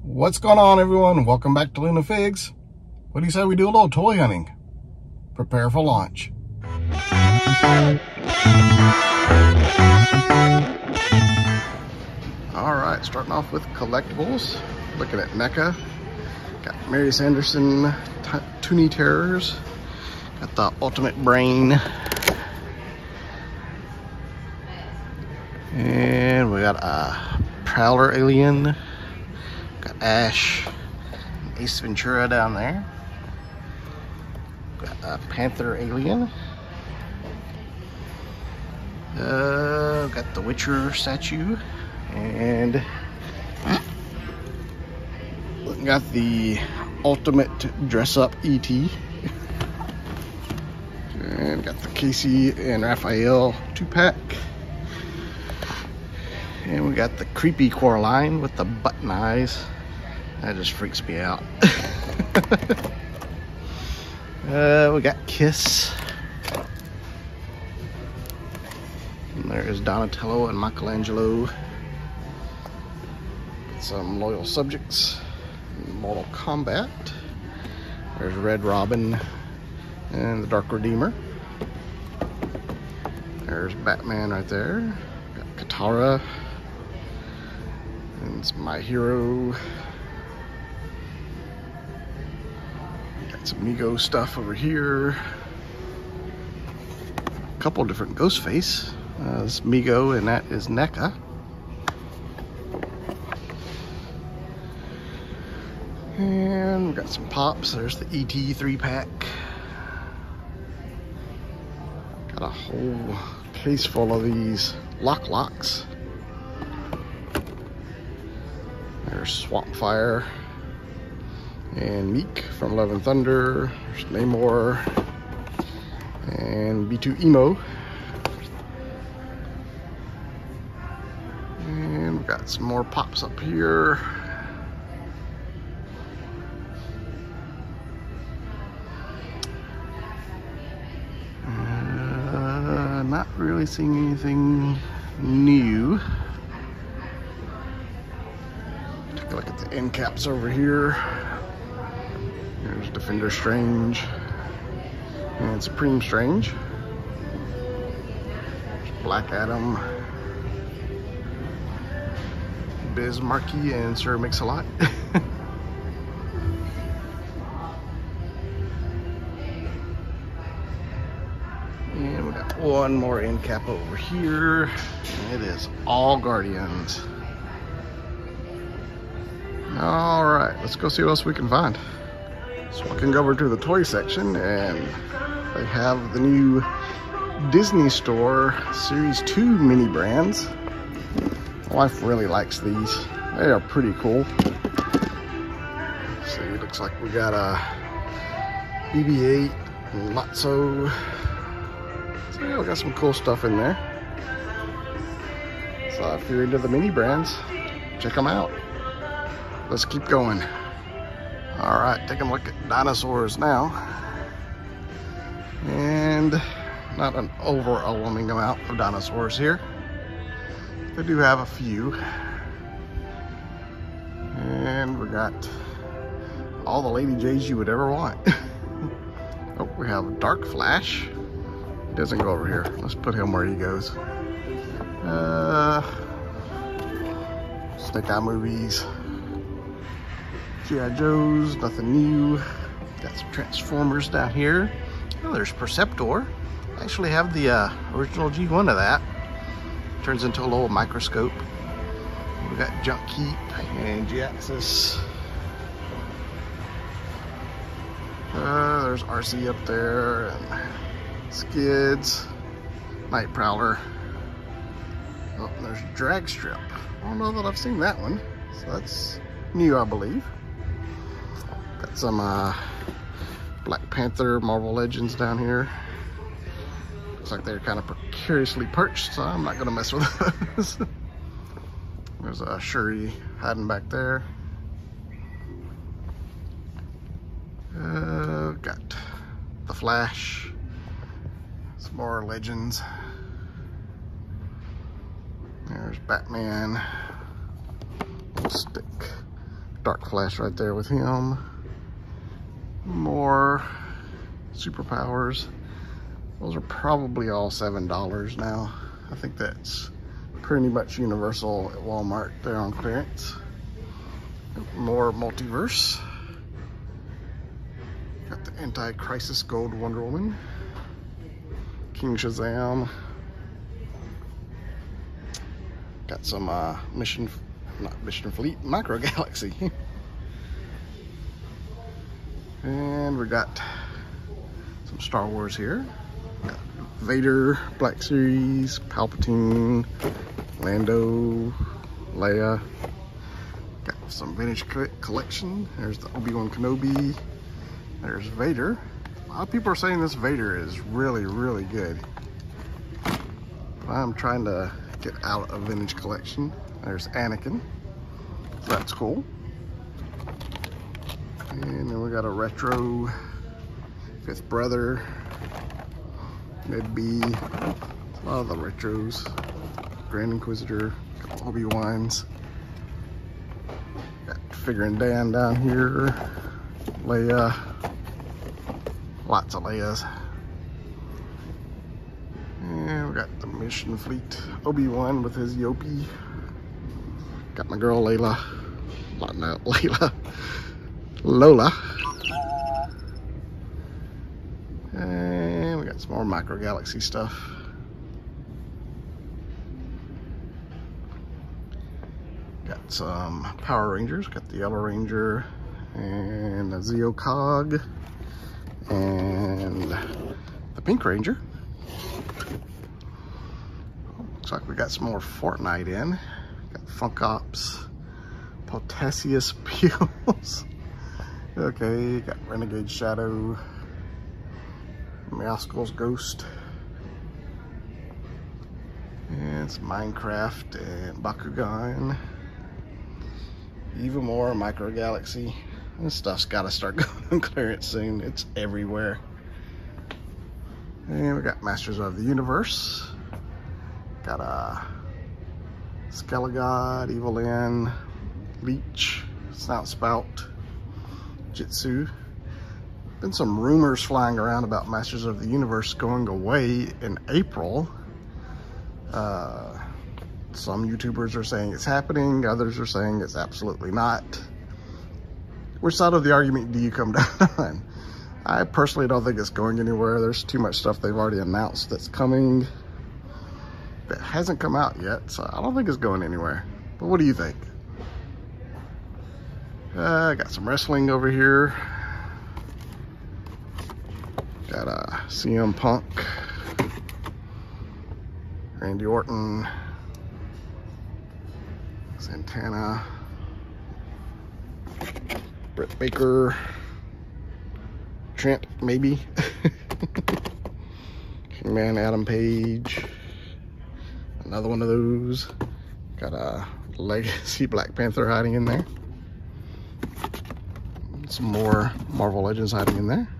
What's going on, everyone? Welcome back to Luna Figs. What do you say we do a little toy hunting? Prepare for launch. Alright, starting off with collectibles. Looking at NECA. Got Mary Sanderson Toonie Terrors. Got the Ultimate Brain. And we got a Prowler Alien. Got Ash, Ace Ventura down there. Got a Panther Alien. Got the Witcher statue, and got the Ultimate Dress Up ET. And got the Casey and Raphael 2-pack. And we got the creepy Coraline with the button eyes. That just freaks me out. We got Kiss. And there's Donatello and Michelangelo. Some Loyal Subjects. Mortal Kombat. There's Red Robin and the Dark Redeemer. There's Batman right there. Got Katara. And it's My Hero. Got some Mego stuff over here. A couple different Ghostface. This Mego, and that is NECA. And we got some Pops. There's the ET 3-pack. Got a whole case full of these Locks. There's Swamp Fire and Meek from Love and Thunder. There's Namor and B2 Emo. And we've got some more Pops up here. Not really seeing anything new. Take a look at the end caps over here. There's Defender Strange and Supreme Strange. There's Black Adam, Biz Markie, and Sir Mix-a-Lot. And we got one more end cap over here. And it is all Guardians. Alright, let's go see what else we can find. So we can go over to the toy section, and they have the new Disney Store Series 2 mini brands. My wife really likes these. They are pretty cool. See, it looks like we got a BB-8 and Lotso. So yeah, we got some cool stuff in there. So if you're into the mini brands, check them out. Let's keep going. All right, taking a look at dinosaurs now. And not an overwhelming amount of dinosaurs here. They do have a few. And we got all the Lady J's you would ever want. Oh, we have Dark Flash. He doesn't go over here. Let's put him where he goes. Snake Eye movies. G.I. Joe's, nothing new. Got some Transformers down here. Oh, there's Perceptor. I actually have the original G1 of that. Turns into a little microscope. We got Junk Keep and G-Axis. There's RC up there, and Skids, Night Prowler. Oh, and there's Drag Strip. I don't know that I've seen that one, so that's new, I believe. Got some Black Panther Marvel Legends down here. Looks like they're kind of precariously perched, so I'm not gonna mess with those. There's a Shuri hiding back there. Got the Flash. Some more Legends. There's Batman. Little stick. Dark Flash right there with him. More superpowers. Those are probably all $7 now. I think that's pretty much universal at Walmart there on clearance. More multiverse. Got the Anti-Crisis Gold Wonder Woman. King Shazam. Got some not Mission Fleet, Micro Galaxy. And we got some Star Wars here. Got Vader, Black Series, Palpatine, Lando, Leia. Got some vintage collection. There's the Obi-Wan Kenobi. There's Vader. A lot of people are saying this Vader is really, really good. But I'm trying to get out of vintage collection. There's Anakin. So that's cool. And then we got a retro Fifth Brother. Ned B. A lot of the retros. Grand Inquisitor. Obi-Wans. Got Figuring Dan down here. Leia. Lots of Leias. And we got the Mission Fleet Obi-Wan with his Yopi. Got my girl Layla. Not Layla. Lola. And we got some more Micro Galaxy stuff. Got some Power Rangers. Got the Yellow Ranger and a Zeo Cog. And the Pink Ranger. Looks like we got some more Fortnite in. Got Funk Ops, Potassius Peels. Okay, got Renegade Shadow, Meowskull's Ghost, and some Minecraft and Bakugan. Even more Micro Galaxy. This stuff's got to start going on clearance soon. It's everywhere. And we got Masters of the Universe. Got a Skelegod, Evelyn, Leech, Snout Spout, Jitsu. Been some rumors flying around about Masters of the Universe going away in April. Some YouTubers are saying it's happening. Others are saying it's absolutely not. Which side of the argument do you come down on? I personally don't think it's going anywhere. There's too much stuff they've already announced that's coming that hasn't come out yet, so I don't think it's going anywhere. But what do you think? I got some wrestling over here. Got CM Punk, Randy Orton, Santana, Britt Baker, Trent, maybe. Man, Adam Page. Another one of those. Got a Legacy Black Panther hiding in there. Some more Marvel Legends hiding in there.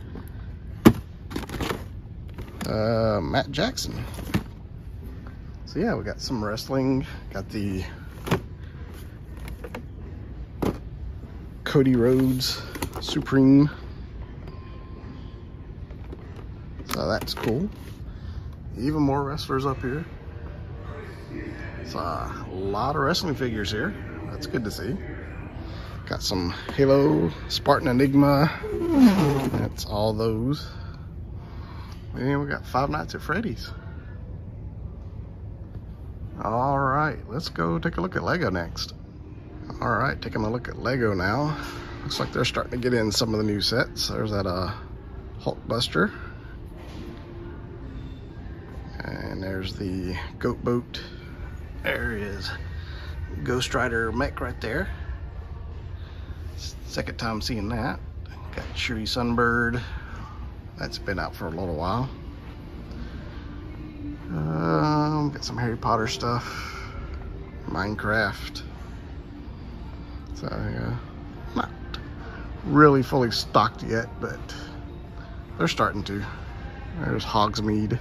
Matt Jackson. So yeah, we got some wrestling. Got the Cody Rhodes Supreme. So that's cool. Even more wrestlers up here. It's a lot of wrestling figures here. That's good to see. Got some Halo, Spartan Enigma. That's all those. And we got Five Nights at Freddy's. All right, let's go take a look at Lego next. All right, taking a look at Lego now. Looks like they're starting to get in some of the new sets. There's that Hulkbuster. And there's the Goat Boat. There is Ghost Rider mech right there. Second time seeing that. Got Shuri Sunbird. That's been out for a little while. Got some Harry Potter stuff. Minecraft. So yeah, not really fully stocked yet, but they're starting to. There's Hogsmeade.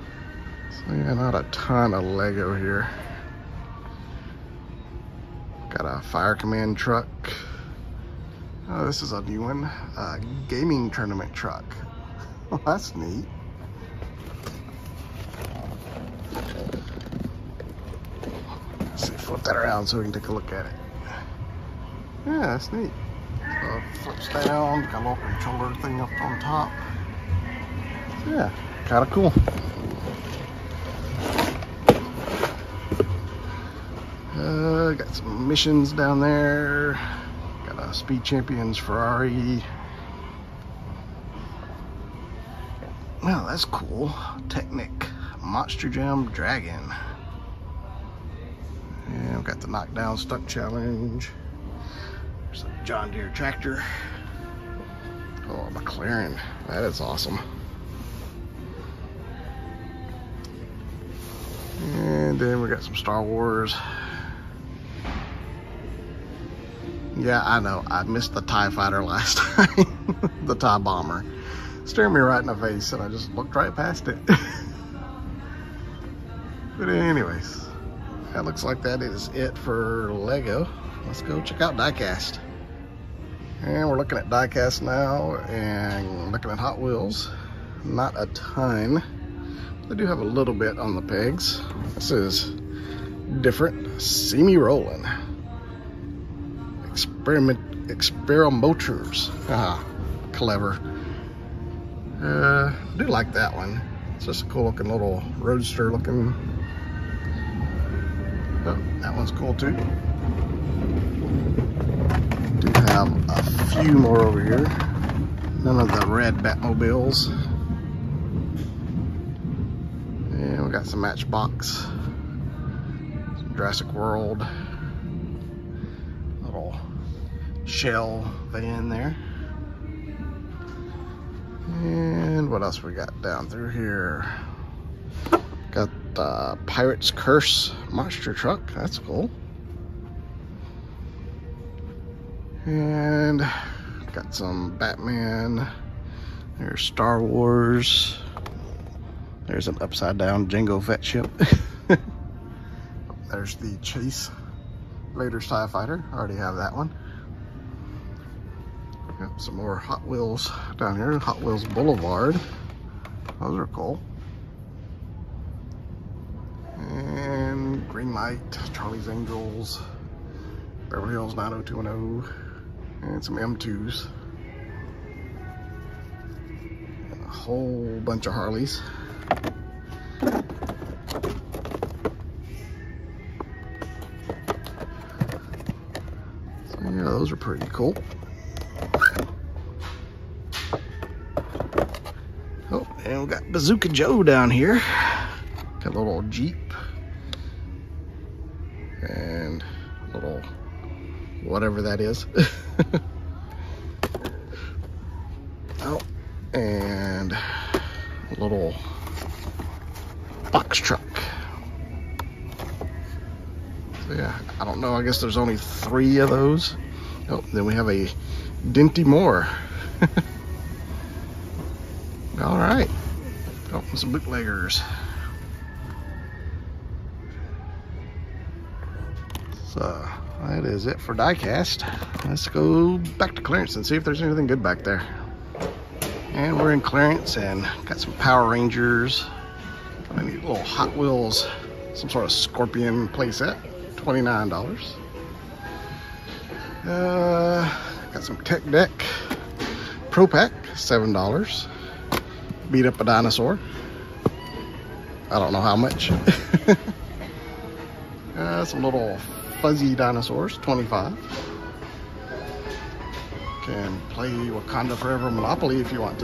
So yeah, not a ton of Lego here. Got a fire command truck. Oh, this is a new one. A gaming tournament truck. Oh, that's neat. Let's see, flip that around so we can take a look at it. Yeah, that's neat. So it flips down, got a little controller thing up on top. So yeah, kind of cool. Got some missions down there. Got a Speed Champions Ferrari. Well, that's cool. Technic Monster Jam Dragon. And we've got the Knockdown Stunt Challenge. There's a John Deere tractor. Oh, McLaren. That is awesome. And then we got some Star Wars. Yeah, I know. I missed the TIE Fighter last time. The TIE Bomber. Staring me right in the face, and I just looked right past it. But anyways, that looks like that is it for Lego. Let's go check out diecast. And we're looking at diecast now, and looking at Hot Wheels. Not a ton. They do have a little bit on the pegs. This is different. See me rolling. Experimenters. Ah, clever. I do like that one. It's just a cool looking little roadster looking. Oh, that one's cool too. Do have a few more over here. None of the red Batmobiles. And we got some Matchbox. Some Jurassic World. Little shell van there. And what else we got down through here? Got the Pirate's Curse monster truck. That's cool. And got some Batman. There's Star Wars. There's an upside down Jango Fett ship. There's the Chase Raiders TIE Fighter. I already have that one. Got some more Hot Wheels down here. Hot Wheels Boulevard. Those are cool. And Green Light, Charlie's Angels, Beverly Hills 90210, and some M2s. And a whole bunch of Harleys. So yeah, those are pretty cool. Oh, and we got Bazooka Joe down here. Got a little Jeep. And a little whatever that is. Oh, and a little box truck. So yeah, I don't know. I guess there's only 3 of those. Oh, then we have a Dinty Moore. All right. Oh, some bootleggers. So that is it for diecast. Let's go back to clearance and see if there's anything good back there. And we're in clearance and got some Power Rangers. Got a neat little Hot Wheels, some sort of Scorpion playset, $29. Got some Tech Deck Pro Pack, $7. Beat up a dinosaur. I don't know how much. Some little fuzzy dinosaurs, $25. Can play Wakanda Forever Monopoly if you want to.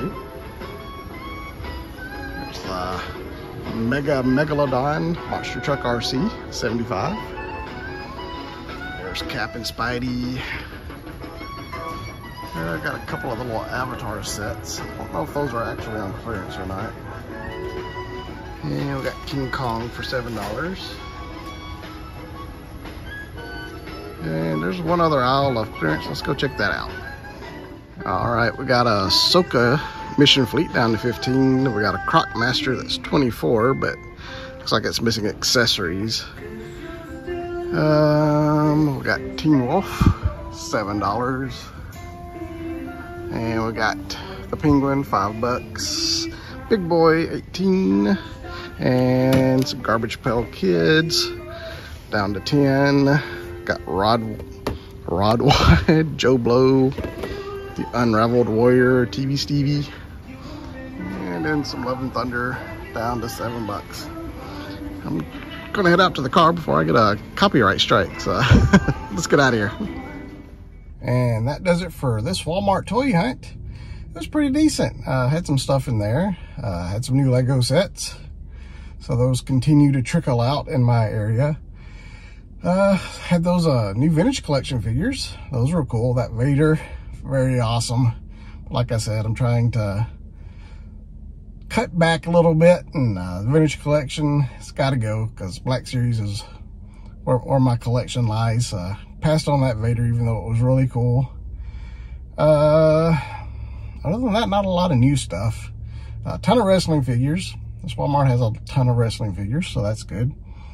There's the Megalodon Monster Truck RC, $75. There's Cap and Spidey. I got a couple of the little Avatar sets. I don't know if those are actually on clearance or not. And we got King Kong for $7. And there's one other aisle of clearance. Let's go check that out. All right, we got a Soka Mission Fleet down to $15. We got a Croc Master that's $24, but looks like it's missing accessories. We got Teen Wolf, $7. And we got the Penguin, $5. Big Boy, $18. And some Garbage Pail Kids, down to 10. Got Rod Wide, Joe Blow, the Unraveled Warrior, TV Stevie. And then some Love and Thunder, down to $7. I'm gonna head out to the car before I get a copyright strike, so let's get out of here. And that does it for this Walmart toy hunt. It was pretty decent. Had some stuff in there. Had some new Lego sets, so those continue to trickle out in my area. Had those new vintage collection figures. Those were cool. That Vader, very awesome. Like I said, I'm trying to cut back a little bit, and the vintage collection, it's got to go, because Black Series is where my collection lies. Passed on that Vader, even though it was really cool. Other than that, not a lot of new stuff. A ton of wrestling figures. This Walmart has a ton of wrestling figures, so that's good.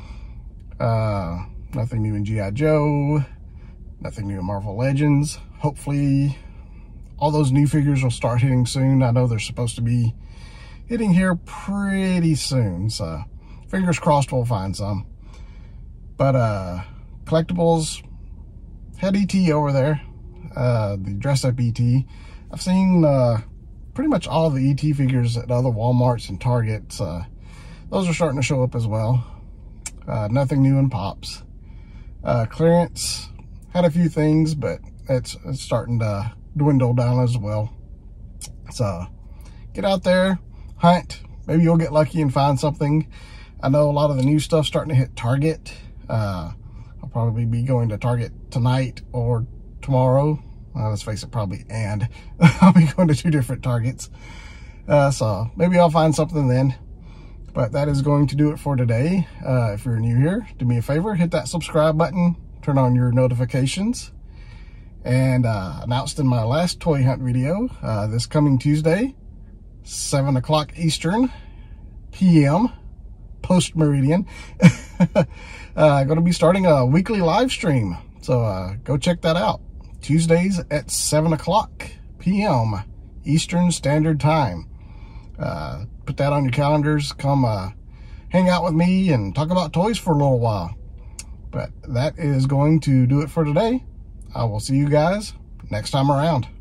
Nothing new in G.I. Joe. Nothing new in Marvel Legends. Hopefully, all those new figures will start hitting soon. I know they're supposed to be hitting here pretty soon, so fingers crossed we'll find some. But collectibles, had ET over there, the dress-up ET. I've seen pretty much all the ET figures at other Walmarts and Targets. Those are starting to show up as well. Nothing new in Pops. Clearance, had a few things, but it's starting to dwindle down as well. So get out there, hunt. Maybe you'll get lucky and find something. I know a lot of the new stuff's starting to hit Target. I'll probably be going to Target tonight or tomorrow. Let's face it, probably, and I'll be going to 2 different Targets. So maybe I'll find something then. But that is going to do it for today. If you're new here, do me a favor, hit that subscribe button, turn on your notifications. And announced in my last toy hunt video, this coming Tuesday, 7 o'clock Eastern PM, post-meridian, going to be starting a weekly live stream. So go check that out. Tuesdays at 7 o'clock PM Eastern Standard Time. Put that on your calendars. Come hang out with me and talk about toys for a little while. But that is going to do it for today. I will see you guys next time around.